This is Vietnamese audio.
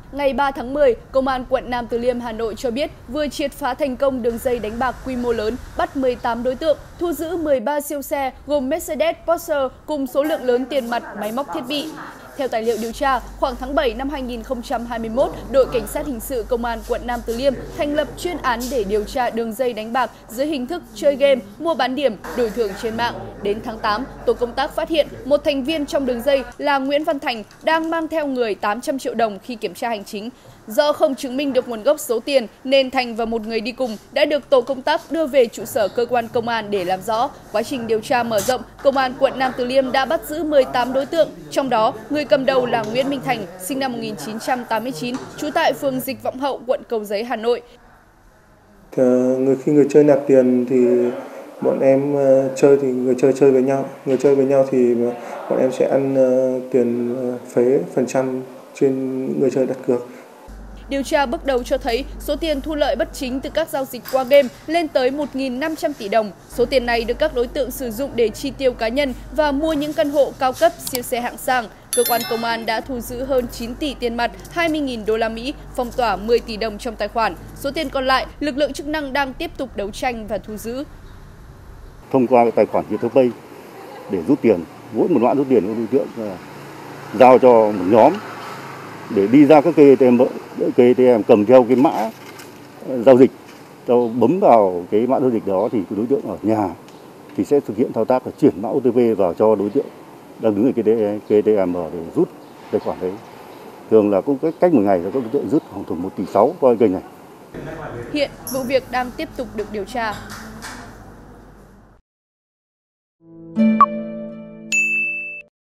Ngày 3 tháng 10, Công an quận Nam Từ Liêm, Hà Nội cho biết vừa triệt phá thành công đường dây đánh bạc quy mô lớn, bắt 18 đối tượng, thu giữ 13 siêu xe gồm Mercedes, Porsche cùng số lượng lớn tiền mặt, máy móc thiết bị. Theo tài liệu điều tra, khoảng tháng 7 năm 2021, đội cảnh sát hình sự Công an quận Nam Từ Liêm thành lập chuyên án để điều tra đường dây đánh bạc dưới hình thức chơi game, mua bán điểm, đổi thưởng trên mạng. Đến tháng 8, tổ công tác phát hiện một thành viên trong đường dây là Nguyễn Văn Thành đang mang theo người 800 triệu đồng khi kiểm tra hành chính. Do không chứng minh được nguồn gốc số tiền nên Thành và một người đi cùng đã được tổ công tác đưa về trụ sở cơ quan công an để làm rõ. Quá trình điều tra mở rộng, Công an quận Nam Từ Liêm đã bắt giữ 18 đối tượng, trong đó người cầm đầu là Nguyễn Minh Thành, sinh năm 1989, trú tại phường Dịch Vọng Hậu, quận Cầu Giấy, Hà Nội. Khi người chơi nạp tiền thì bọn em chơi thì người chơi với nhau. Người chơi với nhau thì bọn em sẽ ăn tiền phế phần trăm trên người chơi đặt cược. Điều tra bước đầu cho thấy số tiền thu lợi bất chính từ các giao dịch qua game lên tới 1.500 tỷ đồng. Số tiền này được các đối tượng sử dụng để chi tiêu cá nhân và mua những căn hộ cao cấp, siêu xe hạng sang. Cơ quan công an đã thu giữ hơn 9 tỷ tiền mặt, 20.000 đô la Mỹ, phong tỏa 10 tỷ đồng trong tài khoản. Số tiền còn lại, lực lượng chức năng đang tiếp tục đấu tranh và thu giữ. Thông qua tài khoản Viettelpay để rút tiền, mỗi một đoạn rút tiền của đối tượng giao cho một nhóm để đi ra các cây ATM cầm theo cái mã giao dịch, bấm vào cái mã giao dịch đó thì đối tượng ở nhà thì sẽ thực hiện thao tác là chuyển mã OTP vào cho đối tượng đang đứng ở cái ATM để rút tài khoản đấy. Thường là cũng cách một ngày là các đối tượng rút khoảng 1,6 tỷ qua kênh này. Hiện vụ việc đang tiếp tục được điều tra.